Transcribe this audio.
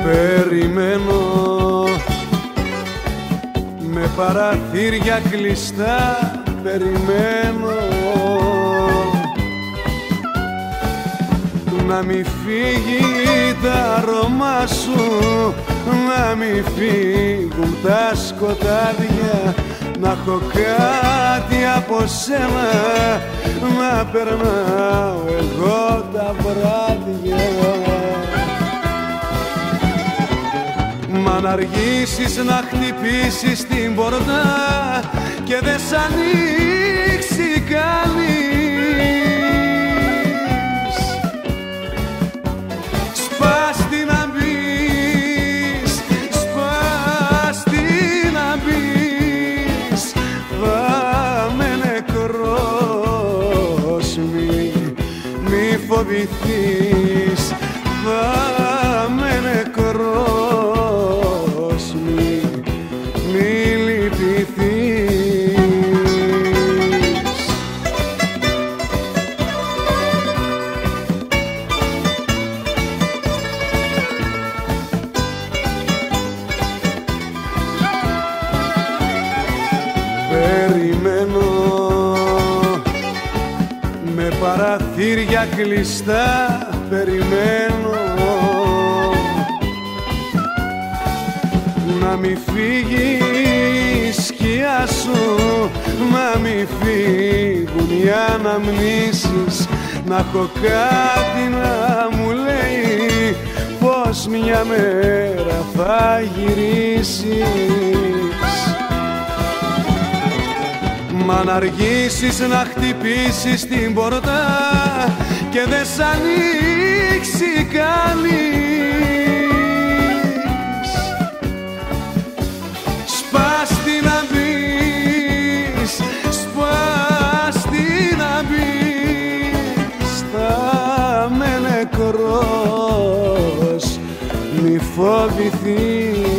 Περιμένω με παραθύρια κλειστά, περιμένω να μη φύγει τα αρώμα σου, να μη φύγουν τα σκοτάδια, να έχω κάτι από σένα, να περνάω εγώ τα βράδια. Μα αν αργήσεις να χτυπήσεις την πόρτα και δεν σ' ανοίξει κανείς, σπάστη να μπεις, σπάστη να μπεις, θα με νεκρός, μη φοβηθείς, θα με νεκρός, μη λυπηθείς. Περιμένω με παραθύρια κλειστά, περιμένω να μη φύγει η σκιά σου, να μη φύγουν οι αναμνήσεις, να έχω κάτι να μου λέει πως μια μέρα θα γυρίσεις. Μα αν αργήσεις να χτυπήσεις την πόρτα και δεν σ' ανοίξει κανείς, σπάστη να μπεις, σπάστη να μπεις, θα με νεκρός, μη φοβηθείς.